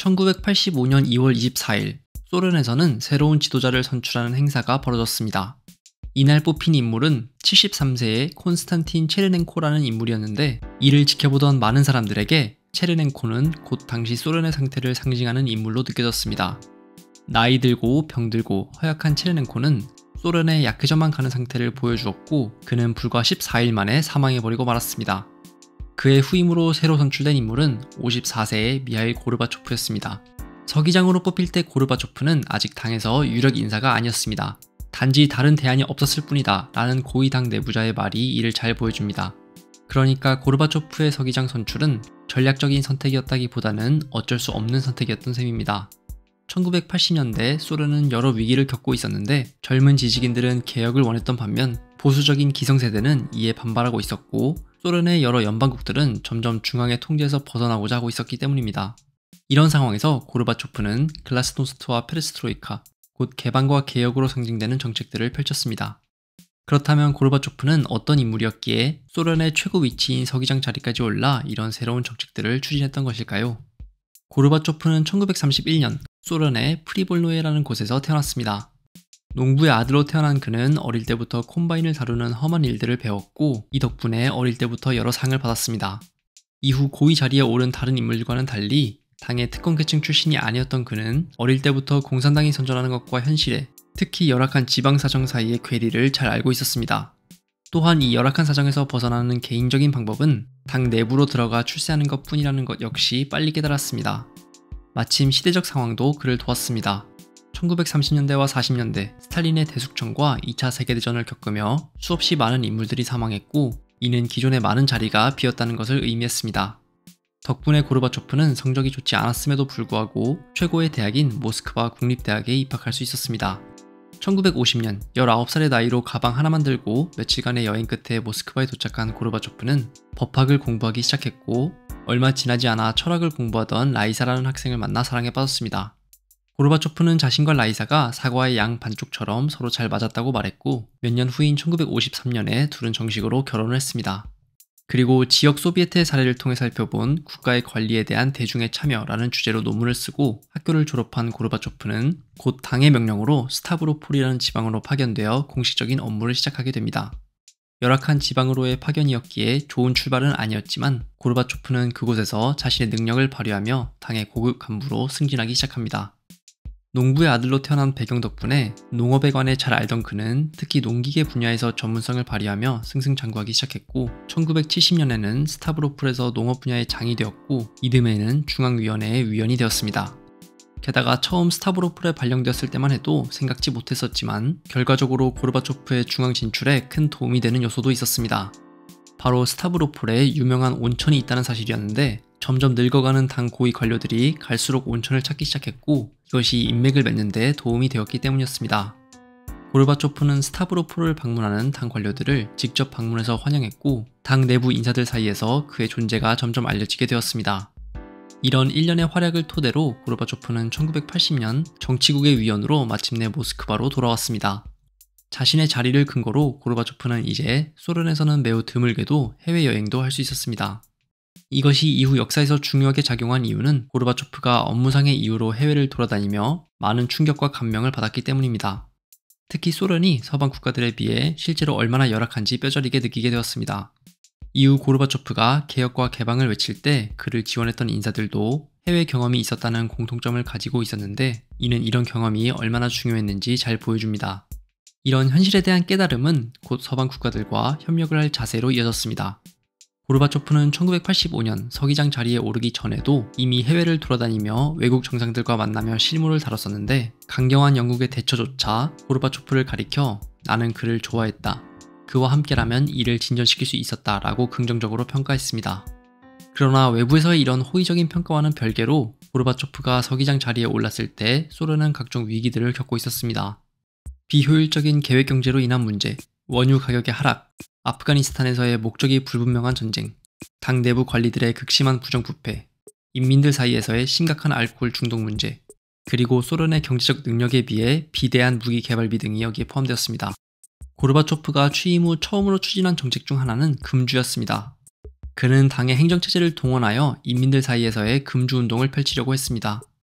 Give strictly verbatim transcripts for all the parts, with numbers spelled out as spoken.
천구백팔십오 년 이월 이십사일, 소련에서는 새로운 지도자를 선출하는 행사가 벌어졌습니다. 이날 뽑힌 인물은 칠십삼 세의 콘스탄틴 체르넨코라는 인물이었는데, 이를 지켜보던 많은 사람들에게 체르넨코는 곧 당시 소련의 상태를 상징하는 인물로 느껴졌습니다. 나이 들고 병들고 허약한 체르넨코는 소련의 약해져만 가는 상태를 보여주었고, 그는 불과 십사 일 만에 사망해버리고 말았습니다. 그의 후임으로 새로 선출된 인물은 오십사 세의 미하일 고르바초프였습니다. 서기장으로 뽑힐 때 고르바초프는 아직 당에서 유력 인사가 아니었습니다. 단지 다른 대안이 없었을 뿐이다 라는 고위 당 내부자의 말이 이를 잘 보여줍니다. 그러니까 고르바초프의 서기장 선출은 전략적인 선택이었다기보다는 어쩔 수 없는 선택이었던 셈입니다. 천구백팔십 년대 소련은 여러 위기를 겪고 있었는데, 젊은 지식인들은 개혁을 원했던 반면 보수적인 기성세대는 이에 반발하고 있었고, 소련의 여러 연방국들은 점점 중앙의 통제에서 벗어나고자 하고 있었기 때문입니다. 이런 상황에서 고르바초프는 글라스노스트와 페레스트로이카, 곧 개방과 개혁으로 상징되는 정책들을 펼쳤습니다. 그렇다면 고르바초프는 어떤 인물이었기에 소련의 최고 위치인 서기장 자리까지 올라 이런 새로운 정책들을 추진했던 것일까요? 고르바초프는 천구백삼십일 년 소련의 프리볼노에라는 곳에서 태어났습니다. 농부의 아들로 태어난 그는 어릴 때부터 콤바인을 다루는 험한 일들을 배웠고, 이 덕분에 어릴 때부터 여러 상을 받았습니다. 이후 고위 자리에 오른 다른 인물들과는 달리 당의 특권계층 출신이 아니었던 그는 어릴 때부터 공산당이 선전하는 것과 현실에, 특히 열악한 지방사정 사이의 괴리를 잘 알고 있었습니다. 또한 이 열악한 사정에서 벗어나는 개인적인 방법은 당 내부로 들어가 출세하는 것 뿐이라는 것 역시 빨리 깨달았습니다. 마침 시대적 상황도 그를 도왔습니다. 천구백삼십 년대와 사십 년대 스탈린의 대숙청과 이 차 세계대전을 겪으며 수없이 많은 인물들이 사망했고, 이는 기존의 많은 자리가 비었다는 것을 의미했습니다. 덕분에 고르바초프는 성적이 좋지 않았음에도 불구하고 최고의 대학인 모스크바 국립대학에 입학할 수 있었습니다. 천구백오십 년 열아홉 살의 나이로 가방 하나만 들고 며칠간의 여행 끝에 모스크바에 도착한 고르바초프는 법학을 공부하기 시작했고, 얼마 지나지 않아 철학을 공부하던 라이사라는 학생을 만나 사랑에 빠졌습니다. 고르바초프는 자신과 라이사가 사과의 양 반쪽처럼 서로 잘 맞았다고 말했고, 몇 년 후인 천구백오십삼 년에 둘은 정식으로 결혼을 했습니다. 그리고 지역 소비에트의 사례를 통해 살펴본 국가의 관리에 대한 대중의 참여라는 주제로 논문을 쓰고 학교를 졸업한 고르바초프는 곧 당의 명령으로 스타브로폴이라는 지방으로 파견되어 공식적인 업무를 시작하게 됩니다. 열악한 지방으로의 파견이었기에 좋은 출발은 아니었지만, 고르바초프는 그곳에서 자신의 능력을 발휘하며 당의 고급 간부로 승진하기 시작합니다. 농부의 아들로 태어난 배경 덕분에 농업에 관해 잘 알던 그는 특히 농기계 분야에서 전문성을 발휘하며 승승장구하기 시작했고, 천구백칠십 년에는 스타브로폴에서 농업 분야의 장이 되었고, 이듬해에는 중앙위원회의 위원이 되었습니다. 게다가 처음 스타브로폴에 발령되었을 때만 해도 생각지 못했었지만 결과적으로 고르바초프의 중앙 진출에 큰 도움이 되는 요소도 있었습니다. 바로 스타브로폴에 유명한 온천이 있다는 사실이었는데, 점점 늙어가는 당 고위 관료들이 갈수록 온천을 찾기 시작했고, 이것이 인맥을 맺는 데 도움이 되었기 때문이었습니다. 고르바초프는 스타브로폴을 방문하는 당 관료들을 직접 방문해서 환영했고, 당 내부 인사들 사이에서 그의 존재가 점점 알려지게 되었습니다. 이런 일련의 활약을 토대로 고르바초프는 천구백팔십 년 정치국의 위원으로 마침내 모스크바로 돌아왔습니다. 자신의 자리를 근거로 고르바초프는 이제 소련에서는 매우 드물게도 해외여행도 할 수 있었습니다. 이것이 이후 역사에서 중요하게 작용한 이유는 고르바초프가 업무상의 이유로 해외를 돌아다니며 많은 충격과 감명을 받았기 때문입니다. 특히 소련이 서방 국가들에 비해 실제로 얼마나 열악한지 뼈저리게 느끼게 되었습니다. 이후 고르바초프가 개혁과 개방을 외칠 때 그를 지원했던 인사들도 해외 경험이 있었다는 공통점을 가지고 있었는데, 이는 이런 경험이 얼마나 중요했는지 잘 보여줍니다. 이런 현실에 대한 깨달음은 곧 서방 국가들과 협력을 할 자세로 이어졌습니다. 고르바초프는 천구백팔십오 년 서기장 자리에 오르기 전에도 이미 해외를 돌아다니며 외국 정상들과 만나며 실무를 다뤘었는데, 강경한 영국의 대처조차 고르바초프를 가리켜 나는 그를 좋아했다, 그와 함께라면 일을 진전시킬 수 있었다 라고 긍정적으로 평가했습니다. 그러나 외부에서의 이런 호의적인 평가와는 별개로 고르바초프가 서기장 자리에 올랐을 때 소련은 각종 위기들을 겪고 있었습니다. 비효율적인 계획경제로 인한 문제, 원유 가격의 하락, 아프가니스탄에서의 목적이 불분명한 전쟁, 당 내부 관리들의 극심한 부정부패, 인민들 사이에서의 심각한 알코올 중독 문제, 그리고 소련의 경제적 능력에 비해 비대한 무기 개발비 등이 여기에 포함되었습니다. 고르바초프가 취임 후 처음으로 추진한 정책 중 하나는 금주였습니다. 그는 당의 행정체제를 동원하여 인민들 사이에서의 금주운동을 펼치려고 했습니다.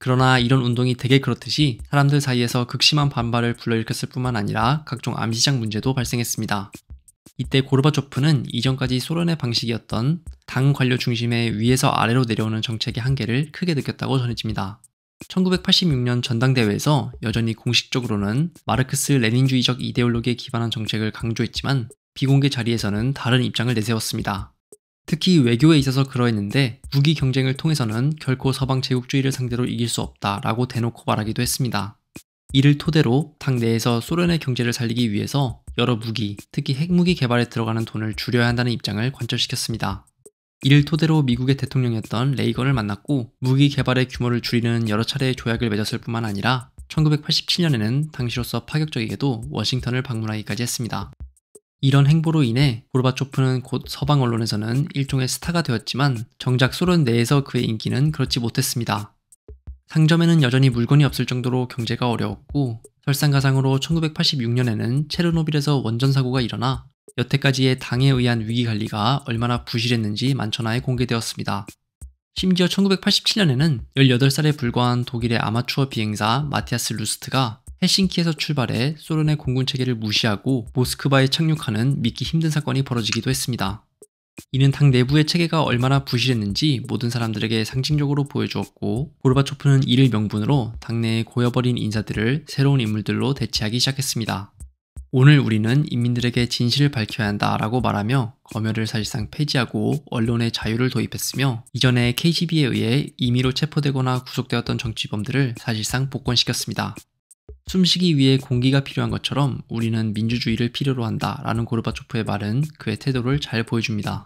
그러나 이런 운동이 되게 그렇듯이 사람들 사이에서 극심한 반발을 불러일으켰을 뿐만 아니라 각종 암시장 문제도 발생했습니다. 이때 고르바초프는 이전까지 소련의 방식이었던 당 관료 중심의 위에서 아래로 내려오는 정책의 한계를 크게 느꼈다고 전해집니다. 천구백팔십육 년 전당대회에서 여전히 공식적으로는 마르크스 레닌주의적 이데올로기에 기반한 정책을 강조했지만 비공개 자리에서는 다른 입장을 내세웠습니다. 특히 외교에 있어서 그러했는데 무기 경쟁을 통해서는 결코 서방 제국주의를 상대로 이길 수 없다라고 대놓고 말하기도 했습니다. 이를 토대로 당 내에서 소련의 경제를 살리기 위해서 여러 무기, 특히 핵무기 개발에 들어가는 돈을 줄여야 한다는 입장을 관철시켰습니다. 이를 토대로 미국의 대통령이었던 레이건을 만났고 무기 개발의 규모를 줄이는 여러 차례의 조약을 맺었을 뿐만 아니라 천구백팔십칠 년에는 당시로서 파격적이게도 워싱턴을 방문하기까지 했습니다. 이런 행보로 인해 고르바초프는 곧 서방 언론에서는 일종의 스타가 되었지만 정작 소련 내에서 그의 인기는 그렇지 못했습니다. 상점에는 여전히 물건이 없을 정도로 경제가 어려웠고 설상가상으로 천구백팔십육 년에는 체르노빌에서 원전 사고가 일어나 여태까지의 당에 의한 위기관리가 얼마나 부실했는지 만천하에 공개되었습니다. 심지어 천구백팔십칠 년에는 열여덟 살에 불과한 독일의 아마추어 비행사 마티아스 루스트가 헬싱키에서 출발해 소련의 공군 체계를 무시하고 모스크바에 착륙하는 믿기 힘든 사건이 벌어지기도 했습니다. 이는 당 내부의 체계가 얼마나 부실했는지 모든 사람들에게 상징적으로 보여주었고 고르바초프는 이를 명분으로 당내에 고여버린 인사들을 새로운 인물들로 대체하기 시작했습니다. 오늘 우리는 인민들에게 진실을 밝혀야 한다라고 말하며 검열을 사실상 폐지하고 언론의 자유를 도입했으며 이전에 케이지비에 의해 임의로 체포되거나 구속되었던 정치범들을 사실상 복권시켰습니다. 숨쉬기 위해 공기가 필요한 것처럼 우리는 민주주의를 필요로 한다라는 고르바초프의 말은 그의 태도를 잘 보여줍니다.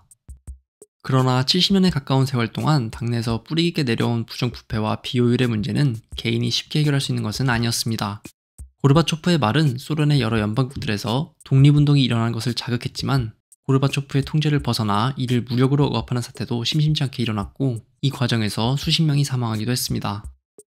그러나 칠십 년에 가까운 세월 동안 당내에서 뿌리 깊게 내려온 부정부패와 비효율의 문제는 개인이 쉽게 해결할 수 있는 것은 아니었습니다. 고르바초프의 말은 소련의 여러 연방국들에서 독립운동이 일어난 것을 자극했지만 고르바초프의 통제를 벗어나 이를 무력으로 억압하는 사태도 심심치 않게 일어났고 이 과정에서 수십 명이 사망하기도 했습니다.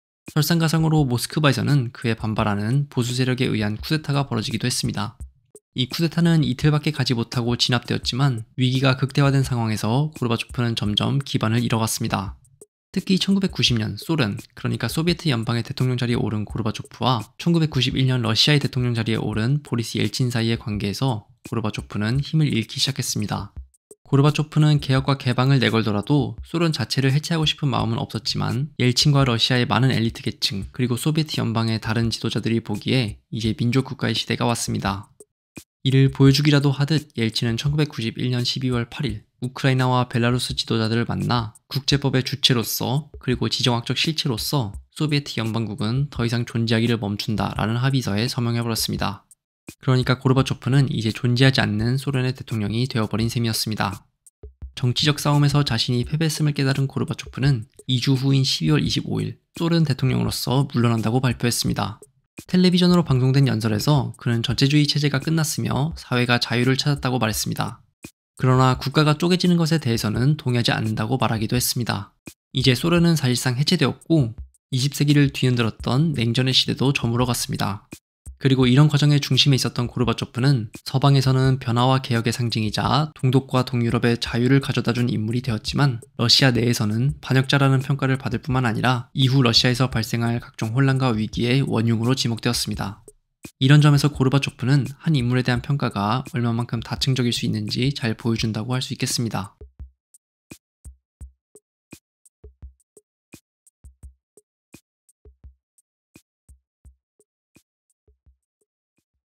설상가상으로 모스크바에서는 그에 반발하는 보수 세력에 의한 쿠데타가 벌어지기도 했습니다. 이 쿠데타는 이틀밖에 가지 못하고 진압되었지만 위기가 극대화된 상황에서 고르바초프는 점점 기반을 잃어갔습니다. 특히 천구백구십 년 소련, 그러니까 소비에트 연방의 대통령 자리에 오른 고르바초프와 천구백구십일 년 러시아의 대통령 자리에 오른 보리스 옐친 사이의 관계에서 고르바초프는 힘을 잃기 시작했습니다. 고르바초프는 개혁과 개방을 내걸더라도 소련 자체를 해체하고 싶은 마음은 없었지만 옐친과 러시아의 많은 엘리트 계층 그리고 소비에트 연방의 다른 지도자들이 보기에 이제 민족국가의 시대가 왔습니다. 이를 보여주기라도 하듯 옐친은 천구백구십일 년 십이월 팔일 우크라이나와 벨라루스 지도자들을 만나 국제법의 주체로서 그리고 지정학적 실체로서 소비에트 연방국은 더 이상 존재하기를 멈춘다라는 합의서에 서명해버렸습니다. 그러니까 고르바초프는 이제 존재하지 않는 소련의 대통령이 되어버린 셈이었습니다. 정치적 싸움에서 자신이 패배했음을 깨달은 고르바초프는 이 주 후인 십이월 이십오일 소련 대통령으로서 물러난다고 발표했습니다. 텔레비전으로 방송된 연설에서 그는 전체주의 체제가 끝났으며 사회가 자유를 찾았다고 말했습니다. 그러나 국가가 쪼개지는 것에 대해서는 동의하지 않는다고 말하기도 했습니다. 이제 소련은 사실상 해체되었고 이십 세기를 뒤흔들었던 냉전의 시대도 저물어갔습니다. 그리고 이런 과정의 중심에 있었던 고르바초프는 서방에서는 변화와 개혁의 상징이자 동독과 동유럽의 자유를 가져다준 인물이 되었지만 러시아 내에서는 반역자라는 평가를 받을 뿐만 아니라 이후 러시아에서 발생할 각종 혼란과 위기의 원흉으로 지목되었습니다. 이런 점에서 고르바초프는 한 인물에 대한 평가가 얼마만큼 다층적일 수 있는지 잘 보여준다고 할 수 있겠습니다.